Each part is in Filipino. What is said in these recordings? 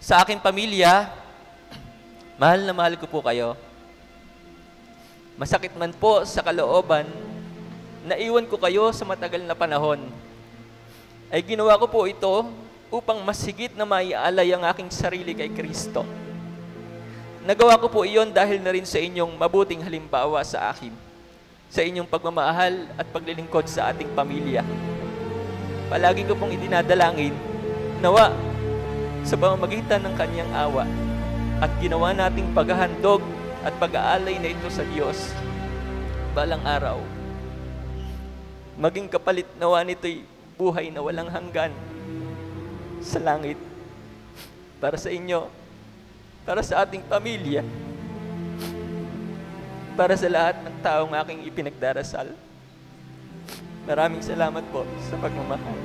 Sa aking pamilya, mahal na mahal ko po kayo. Masakit man po sa kalooban, naiwan ko kayo sa matagal na panahon. Ay ginawa ko po ito upang mas higit na maialay ang aking sarili kay Kristo. Nagawa ko po iyon dahil na rin sa inyong mabuting halimbawa sa akin, sa inyong pagmamahal at paglilingkod sa ating pamilya. Palagi ko pong idinadalangin, nawa sa pamamagitan ng kanyang awa at ginawa nating paghahandog at pag-aalay na ito sa Diyos, balang araw, maging kapalit nawa nito'y buhay na walang hanggan sa langit para sa inyo, para sa ating pamilya, para sa lahat ng taong aking ipinagdarasal. Maraming salamat po sa pagmamahal.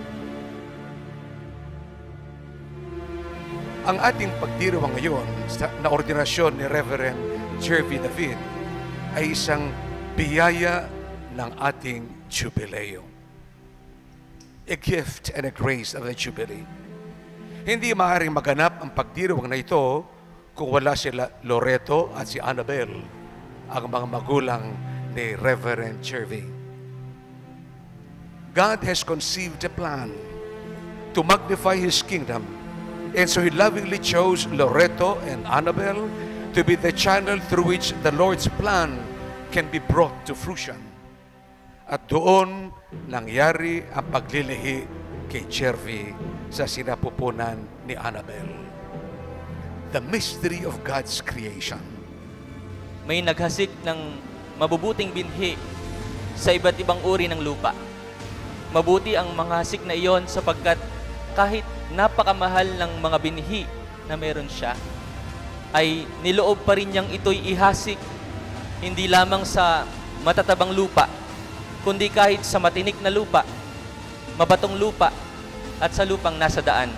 Ang ating pagdiriwang ngayon na ordinasyon ni Reverend Jervy David ay isang biyaya ng ating jubileo. A gift and a grace of the Jubilee. Hindi maaaring maganap ang pagdiriwang na ito kung wala sila Loreto at si Annabel, ang mga magulang ni Reverend Jervy. God has conceived a plan to magnify His kingdom, and so He lovingly chose Loreto and Annabel to be the channel through which the Lord's plan can be brought to fruition. At doon nangyari ang paglilihi kay Jervy sa sinapupunan ni Annabel. The mystery of God's creation. May naghasik ng mabubuting binhi sa iba't ibang uri ng lupa. Mabuti ang mga hasik na iyon sapagkat kahit napakamahal ng mga binhi na meron siya, ay niloob pa rin niyang ito'y ihasik hindi lamang sa matatabang lupa, kundi kahit sa matinik na lupa, mabatong lupa, at sa lupang nasa daan.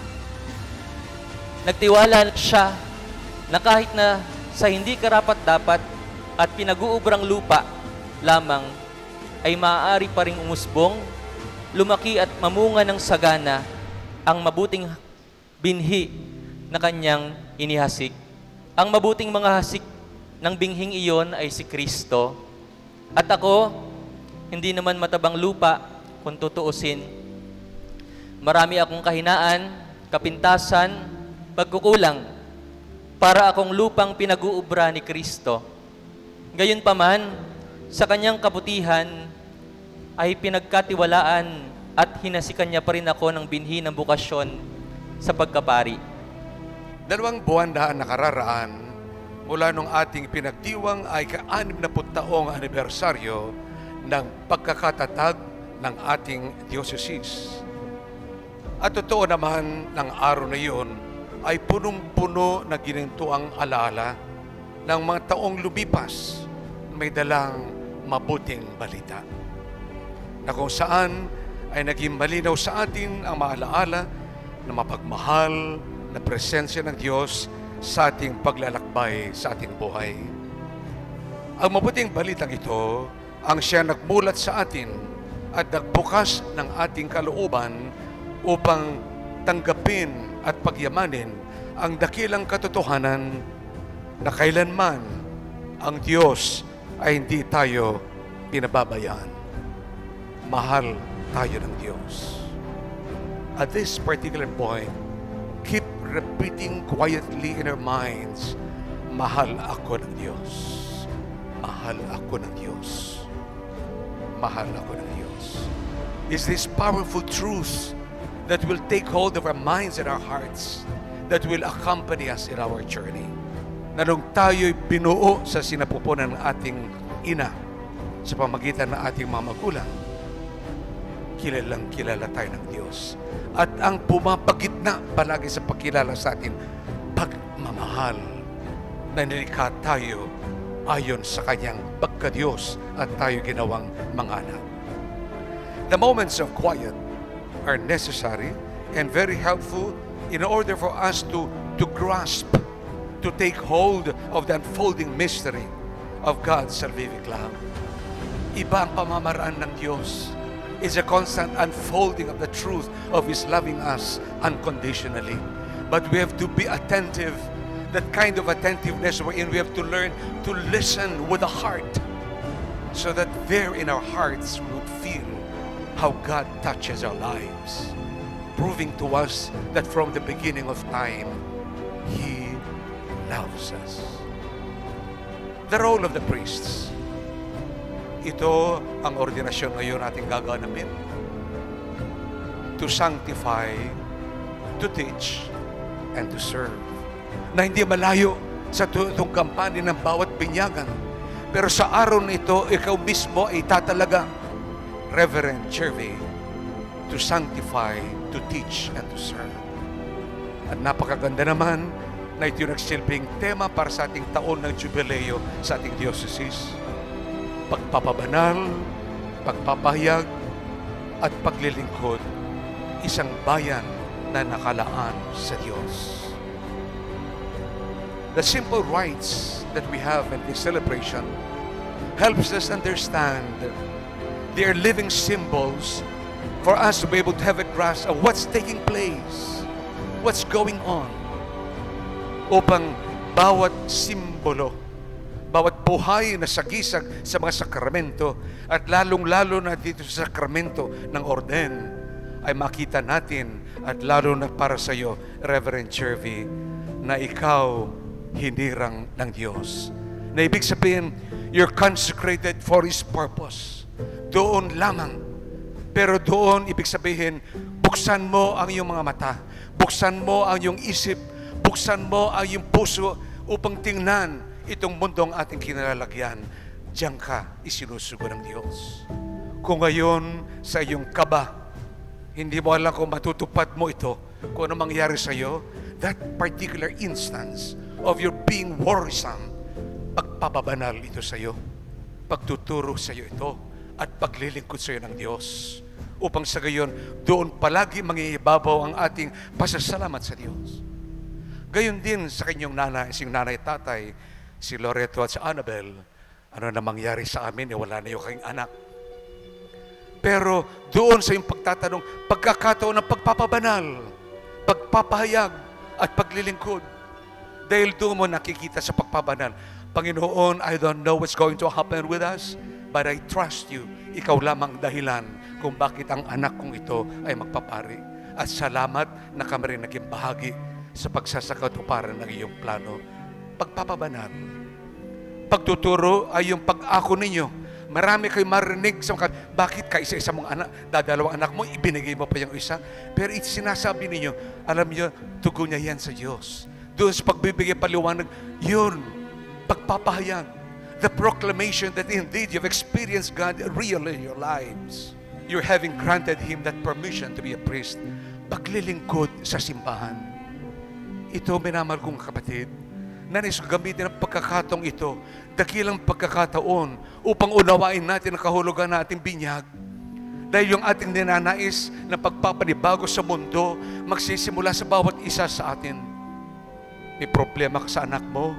Nagtiwala siya na kahit na sa hindi karapat-dapat at pinag-uubrang lupa lamang, ay maaari pa ring umusbong, lumaki at mamunga ng sagana ang mabuting binhi na kanyang inihasik. Ang mabuting mga hasik ng binhing iyon ay si Kristo. At ako, hindi naman matabang lupa kung tutuusin. Marami akong kahinaan, kapintasan, pagkukulang, para akong lupang pinag-uubra ni Kristo. Gayunpaman, sa kanyang kabutihan ay pinagkatiwalaan at hinasikan niya pa rin ako ng binhi ng bukasyon sa pagkapari. 2 buwan na nakararaan mula nung ating pinagdiwang ay ka-60 taong anibersaryo ng pagkakatatag ng ating diocese. At totoo naman ng araw na iyon ay punong-puno na ginintuang alaala ng mga taong lumipas may dalang mabuting balita, na kung saan ay naging malinaw sa atin ang maalaala na mapagmahal na presensya ng Diyos sa ating paglalakbay sa ating buhay. Ang mabuting balitang ito ang siya nagmulat sa atin at nagbukas ng ating kalooban upang tanggapin at pagyamanin ang dakilang katotohanan na kailanman ang Diyos ay hindi tayo pinababayaan. Mahal tayo ng Diyos. At this particular point, keep repeating quietly in our minds, mahal ako ng Diyos. Mahal ako ng Diyos. Mahal ako ng Diyos. Is this powerful truth that will take hold of our minds and our hearts, that will accompany us in our journey. Na nung tayo'y binuo sa sinapupunan ng ating ina sa pamagitan ng ating mga magulang, kilalang kilala tayo ng Diyos. At ang pumapagitna palagi sa pagkilala sa atin, pagmamahal na nilikha tayo ayon sa kanyang pagka-Diyos at tayo ginawang mga anak. The moments of quiet are necessary and very helpful in order for us to grasp, to take hold of the unfolding mystery of God's salvific love. Iba ang pamamaraan ng Diyos. It's a constant unfolding of the truth of His loving us unconditionally. but we have to be attentive. That kind of attentiveness wherein we have to learn to listen with the heart, so that there in our hearts we would feel how God touches our lives, proving to us that from the beginning of time, He loves us. The role of the priests. Ito ang ordinasyon ngayon natin gagawin. To sanctify, to teach, and to serve. Na hindi malayo sa itong kampanya ng bawat binyagan. Pero sa araw nito, ikaw mismo ay tatalaga, Reverend Chervie, to sanctify, to teach, and to serve. At napakaganda naman na ito yung nagsilbing tema para sa ating taon ng jubileo sa ating diocese. Pagpapabanal, pagpapahayag, at paglilingkod, isang bayan na nakalaan sa Diyos. The simple rites that we have in this celebration helps us understand they are living symbols for us to be able to have a grasp of what's taking place, what's going on, upang bawat simbolo, bawat buhay na sagisag sa mga sakramento, at lalong-lalo na dito sa sakramento ng orden, ay makita natin, at lalo na para sa iyo, Reverend Chervie, na ikaw hinirang ng Diyos. Na ibig sabihin, you're consecrated for His purpose. Doon lamang. Pero doon, ibig sabihin, buksan mo ang iyong mga mata, buksan mo ang iyong isip, buksan mo ang iyong puso upang tingnan itong mundong ating kinalalagyan. Diyan ka isinusugo ng Diyos. Kung ngayon sa iyong kaba, hindi mo alam kung matutupad mo ito, kung ano mangyari sa iyo, that particular instance of your being worrisome, pagpapabanal ito sa iyo, pagtuturo sa iyo ito, at paglilingkod sa iyo ng Diyos, upang sa gayon, doon palagi mangiibabaw ang ating pasasalamat sa Diyos. Gayon din sa kanyang nanay, si nanay tatay, si Loreto at si Annabel, ano na mangyari sa amin, wala na yung kayong anak. Pero doon sa iyong pagtatanong, pagkakataon ng pagpapabanal, pagpapahayag, at paglilingkod, dahil doon mo nakikita sa pagpabanal, Panginoon, I don't know what's going to happen with us, but I trust you. Ikaw lamang dahilan kung bakit ang anak kong ito ay magpapari. At salamat na kami rin naging bahagi sa pagsasakatuparan ng iyong plano. Pagpapabanal. Pagtuturo ay yung pag-ako ninyo. Marami kayo marinig sa mga, bakit ka isa-isa mong anak, dadalawang anak mo, ibinigay mo pa yung isa. Pero sinasabi ninyo, alam niyo, tugon niya yan sa Diyos. Doon sa pagbibigay paliwanag, yun, pagpapahayag. The proclamation that indeed you've experienced God real in your lives. You're having granted Him that permission to be a priest. Paglilingkod sa simbahan. Ito, minamahal kong kapatid, nais gamitin ang pagkakataong ito, dakilang pagkakataon upang unawain natin ang kahulugan na ating binyag. Dahil yung ating ninanais na pagpapanibago sa mundo, magsisimula sa bawat isa sa atin. May problema ka sa anak mo,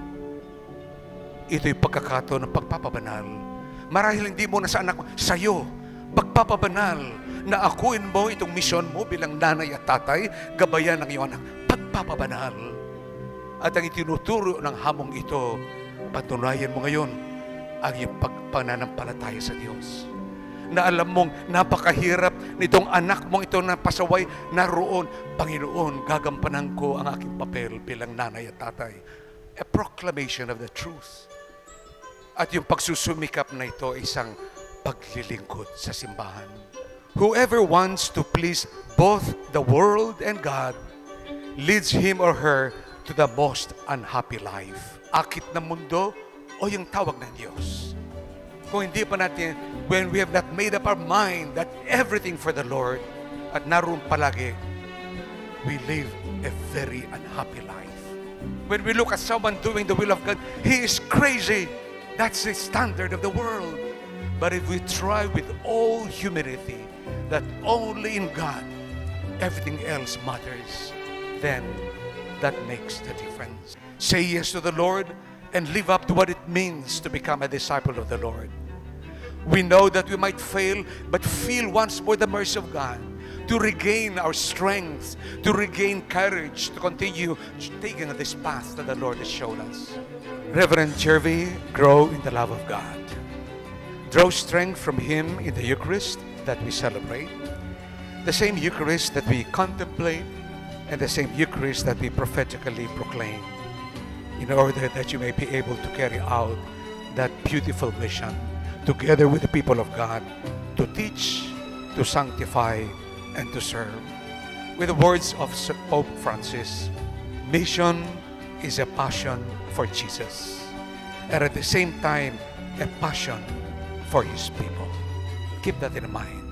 ito'y pagkakataon ng pagpapabanal. Marahil hindi mo na sa anak mo, sa'yo, pagpapabanal, na akuin mo itong misyon mo bilang nanay at tatay, gabayan ng iyong anak, pagpapabanal. At ang itinuturo ng hamong ito, patunayan mo ngayon ang iyong pagpananampalataya sa Diyos. Na alam mong napakahirap nitong anak mong ito na pasaway, naroon, Panginoon, gagampanan ko ang aking papel bilang nanay at tatay. A proclamation of the truth. At yung pagsusumikap na ito, isang paglilingkod sa simbahan. Whoever wants to please both the world and God leads him or her to the most unhappy life. Akit ng mundo o yung tawag ng Diyos. Kung hindi pa natin, when we have not made up our mind that everything for the Lord, at naroon palagi, we live a very unhappy life. When we look at someone doing the will of God, he is crazy. That's the standard of the world. But if we try with all humility that only in God everything else matters, then that makes the difference. Say yes to the Lord and live up to what it means to become a disciple of the Lord. We know that we might fail, but feel once more the mercy of God. to regain our strength, to regain courage, to continue taking this path that the Lord has shown us. Reverend Jervy, grow in the love of God. Draw strength from Him in the Eucharist that we celebrate, the same Eucharist that we contemplate, and the same Eucharist that we prophetically proclaim, in order that you may be able to carry out that beautiful mission together with the people of God, to teach, to sanctify, and to serve. With the words of Pope Francis, mission is a passion for Jesus, and at the same time, a passion for His people. Keep that in mind.